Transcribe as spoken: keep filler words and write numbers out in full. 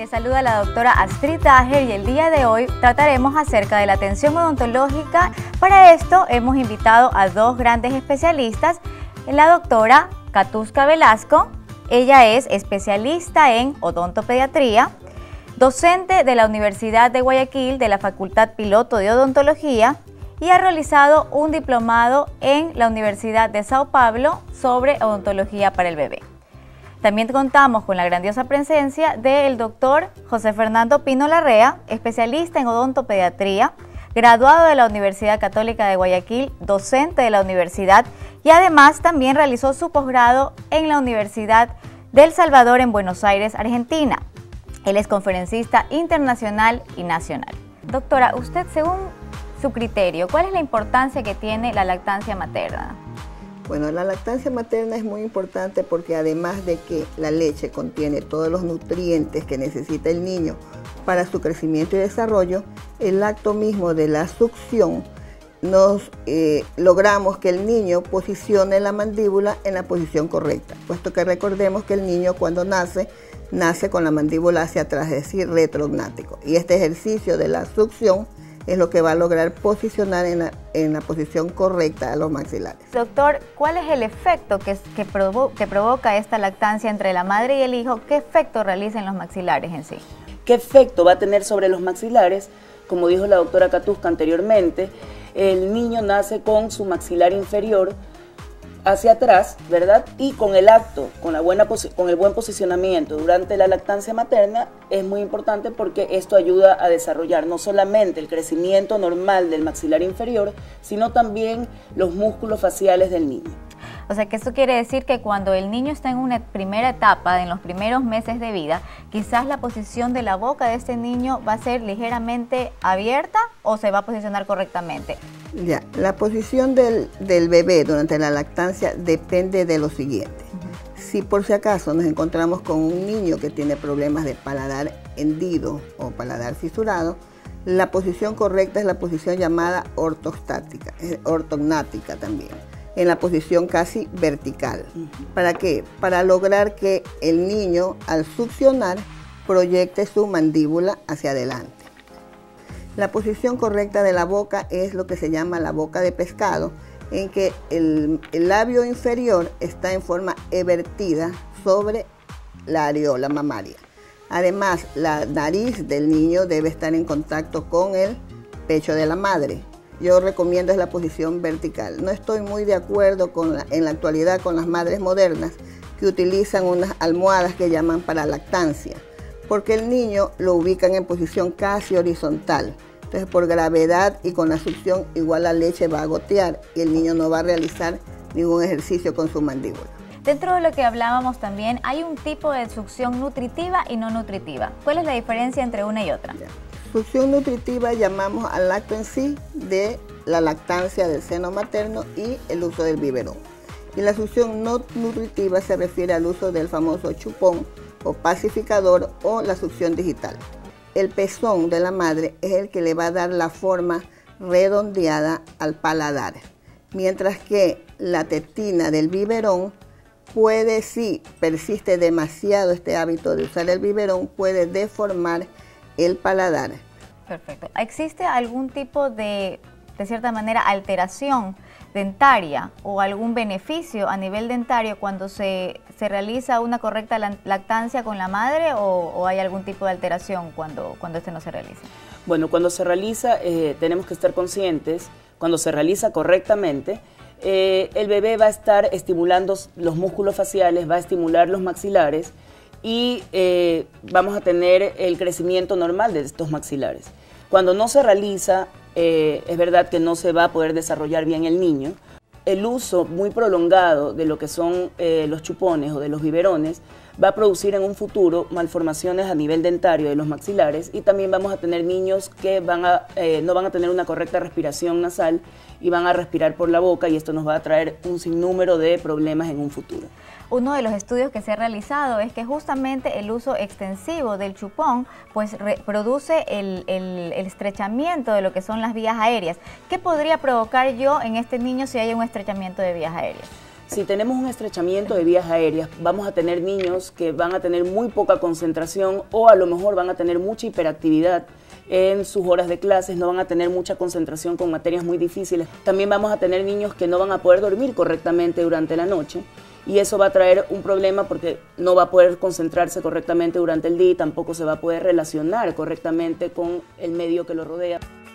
Les saluda la doctora Astrid Tajer y el día de hoy trataremos acerca de la atención odontológica. Para esto hemos invitado a dos grandes especialistas, la doctora Katuska Velasco. Ella es especialista en odontopediatría, docente de la Universidad de Guayaquil de la Facultad Piloto de Odontología y ha realizado un diplomado en la Universidad de Sao Paulo sobre odontología para el bebé. También contamos con la grandiosa presencia del doctor José Fernando Pino Larrea, especialista en odontopediatría, graduado de la Universidad Católica de Guayaquil, docente de la universidad y además también realizó su posgrado en la Universidad del Salvador en Buenos Aires, Argentina. Él es conferencista internacional y nacional. Doctora, usted, según su criterio, ¿cuál es la importancia que tiene la lactancia materna? Bueno, la lactancia materna es muy importante porque además de que la leche contiene todos los nutrientes que necesita el niño para su crecimiento y desarrollo, el acto mismo de la succión nos eh, logramos que el niño posicione la mandíbula en la posición correcta, puesto que recordemos que el niño cuando nace, nace con la mandíbula hacia atrás, es decir, retrognático. Y este ejercicio de la succión es lo que va a lograr posicionar en la, en la posición correcta a los maxilares. Doctor, ¿cuál es el efecto que, que, provo que provoca esta lactancia entre la madre y el hijo? ¿Qué efecto realiza en los maxilares en sí? ¿Qué efecto va a tener sobre los maxilares? Como dijo la doctora Katuska anteriormente, el niño nace con su maxilar inferior hacia atrás, ¿verdad? Y con el acto, con, la buena con el buen posicionamiento durante la lactancia materna es muy importante porque esto ayuda a desarrollar no solamente el crecimiento normal del maxilar inferior, sino también los músculos faciales del niño. O sea que esto quiere decir que cuando el niño está en una primera etapa, en los primeros meses de vida, quizás la posición de la boca de este niño va a ser ligeramente abierta o se va a posicionar correctamente. Ya, la posición del, del bebé durante la lactancia depende de lo siguiente. Uh-huh. Si por si acaso nos encontramos con un niño que tiene problemas de paladar hendido o paladar fisurado, la posición correcta es la posición llamada ortostática, ortognática también, en la posición casi vertical. Uh-huh. ¿Para qué? Para lograr que el niño al succionar proyecte su mandíbula hacia adelante. La posición correcta de la boca es lo que se llama la boca de pescado, en que el, el labio inferior está en forma evertida sobre la areola mamaria. Además, la nariz del niño debe estar en contacto con el pecho de la madre. Yo recomiendo es la posición vertical. No estoy muy de acuerdo con la, en la actualidad con las madres modernas que utilizan unas almohadas que llaman para lactancia, porque el niño lo ubican en posición casi horizontal. Entonces, por gravedad y con la succión, igual la leche va a gotear y el niño no va a realizar ningún ejercicio con su mandíbula. Dentro de lo que hablábamos también, hay un tipo de succión nutritiva y no nutritiva. ¿Cuál es la diferencia entre una y otra? Ya. Succión nutritiva llamamos al acto en sí de la lactancia del seno materno y el uso del biberón. Y la succión no nutritiva se refiere al uso del famoso chupón o pacificador o la succión digital. El pezón de la madre es el que le va a dar la forma redondeada al paladar, mientras que la tetina del biberón puede, si persiste demasiado este hábito de usar el biberón, puede deformar el paladar. Perfecto. ¿Existe algún tipo de, de cierta manera, alteración dentaria o algún beneficio a nivel dentario cuando se, se realiza una correcta lactancia con la madre o, o hay algún tipo de alteración cuando, cuando este no se realiza? Bueno, cuando se realiza eh, tenemos que estar conscientes, cuando se realiza correctamente, eh, el bebé va a estar estimulando los músculos faciales, va a estimular los maxilares y eh, vamos a tener el crecimiento normal de estos maxilares. Cuando no se realiza, eh, es verdad que no se va a poder desarrollar bien el niño. El uso muy prolongado de lo que son eh, los chupones o de los biberones va a producir en un futuro malformaciones a nivel dentario de los maxilares y también vamos a tener niños que van a, eh, no van a tener una correcta respiración nasal y van a respirar por la boca y esto nos va a traer un sinnúmero de problemas en un futuro. Uno de los estudios que se ha realizado es que justamente el uso extensivo del chupón pues produce el, el, el estrechamiento de lo que son las vías aéreas. ¿Qué podría provocar yo en este niño si hay un estrechamiento de vías aéreas? Si tenemos un estrechamiento de vías aéreas, vamos a tener niños que van a tener muy poca concentración o a lo mejor van a tener mucha hiperactividad en sus horas de clases, no van a tener mucha concentración con materias muy difíciles. También vamos a tener niños que no van a poder dormir correctamente durante la noche y eso va a traer un problema porque no va a poder concentrarse correctamente durante el día y tampoco se va a poder relacionar correctamente con el medio que lo rodea.